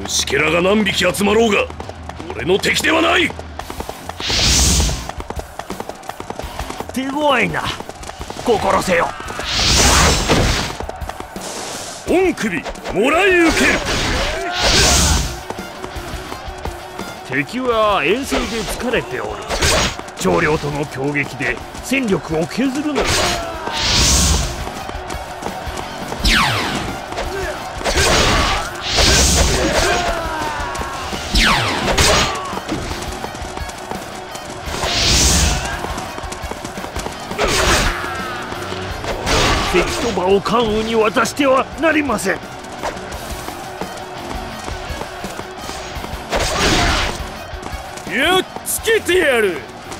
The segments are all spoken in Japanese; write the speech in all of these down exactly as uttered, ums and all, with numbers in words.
虫けらが何匹集まろうが俺の敵ではない。 手強いな。心せよ。 御首もらい受ける。 敵は遠征で疲れておる。長領との攻撃で戦力を削るのだ。敵と場を関羽に渡してはなりません。 やっつけてやる。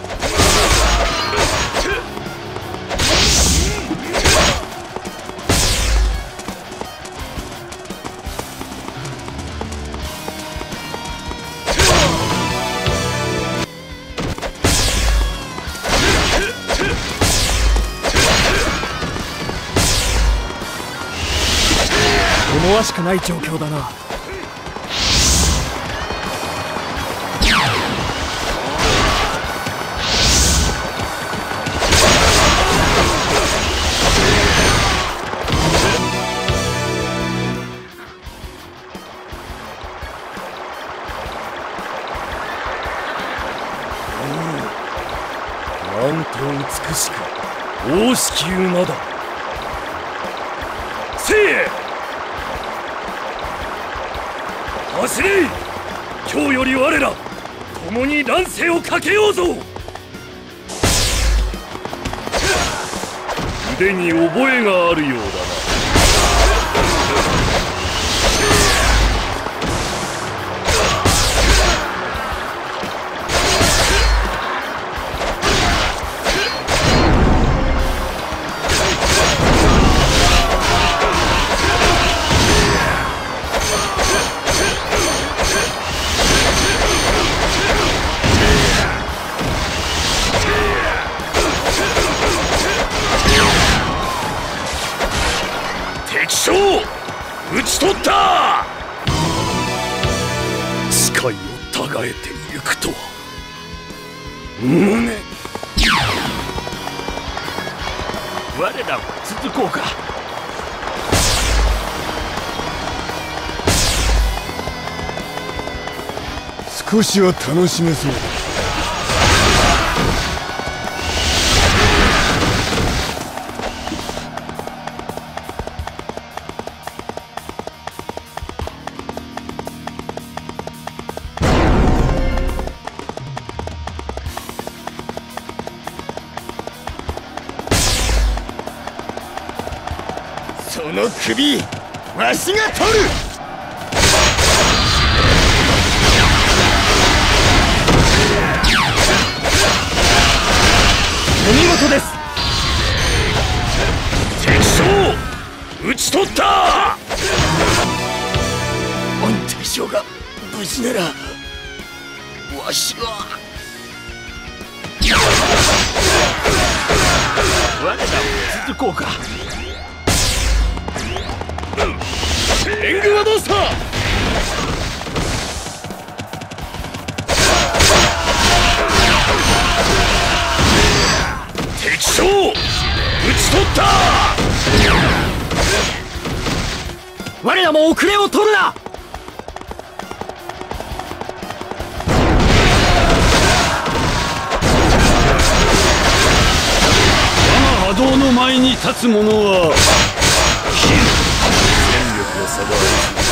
思わしくない状況だな。 なんと美しく大しき馬だ。せいえ走れ。今日より我ら共に乱世をかけようぞ。腕に覚えがあるようだな。討ち取った。誓いをたがえてゆくとは胸。 我らも続こうか。 少しは楽しめそうだ。その首わしが取る。 お見事です。 敵将討ち取った。 安定将が無事ならわしは我らも続こうか。 援軍はどうした。敵将討ち取った。 我らも遅れを取るな。 我が波動の前に立つ者は戦力の差がある。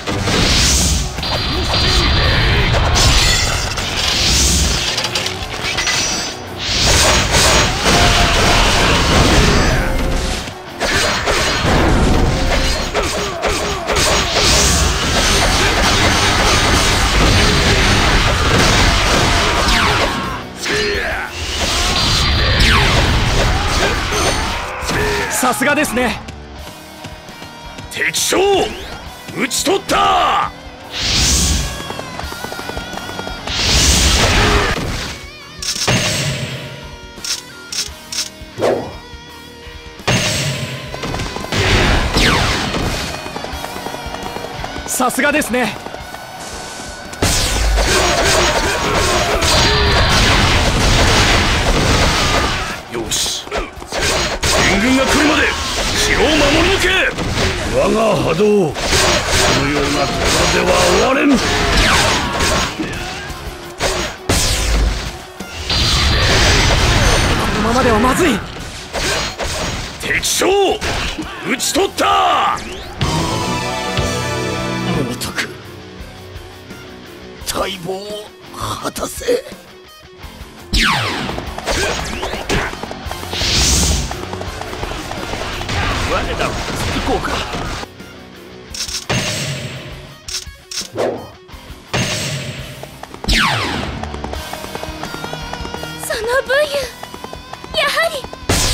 さすがですね。 敵将討ち取った。 さすがですね。 軍が来るまで城を守り抜け。我が波動、このようなところでは終われん。 このままではまずい。 敵将討ち取った。 猛徳、待望を果たせ。 我らも行こうか。 その武勇、やはり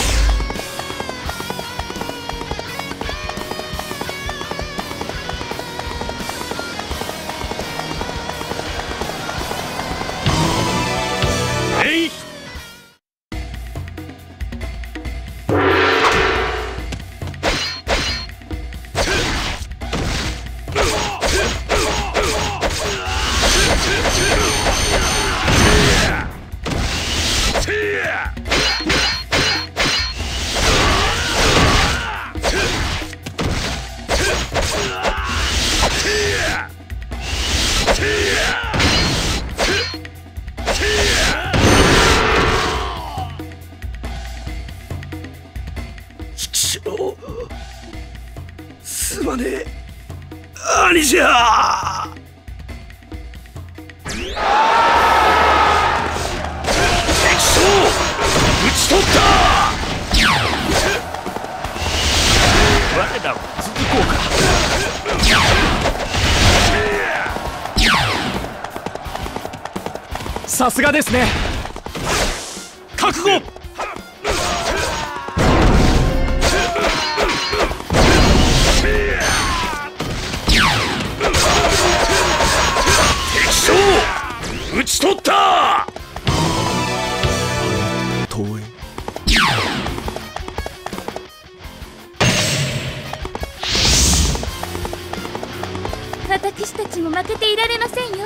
えい。 すまねえ、兄じゃ。 敵将討ち取った。 我らも続こうか。 さすがですね。 覚悟。敵将討ち取った。 東映、 私たちも負けていられませんよ。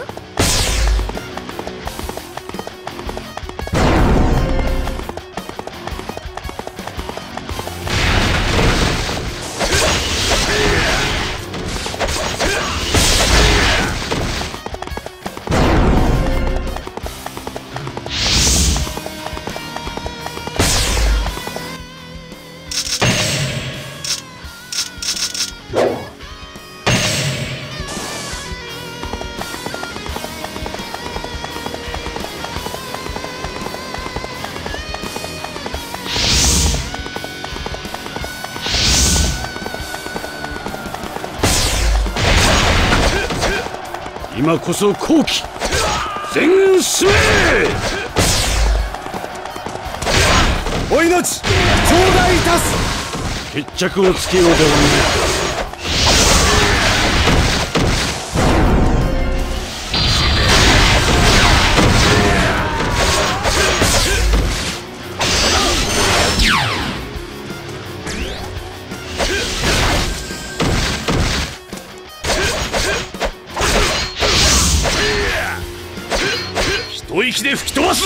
今こそ好機。全軍進め。 お命頂戴いたす。 決着をつけようではないか。一息で吹き飛ばすぞ。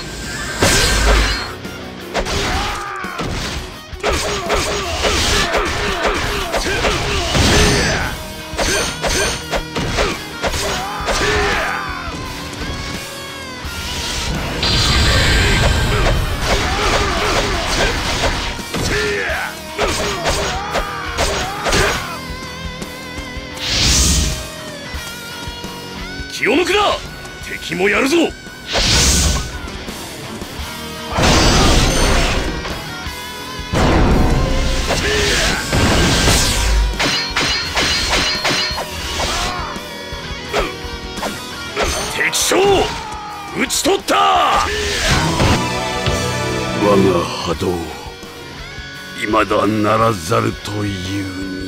気を抜くな。敵もやるぞ。敵将討ち取った。我が波動、未だならざるというに。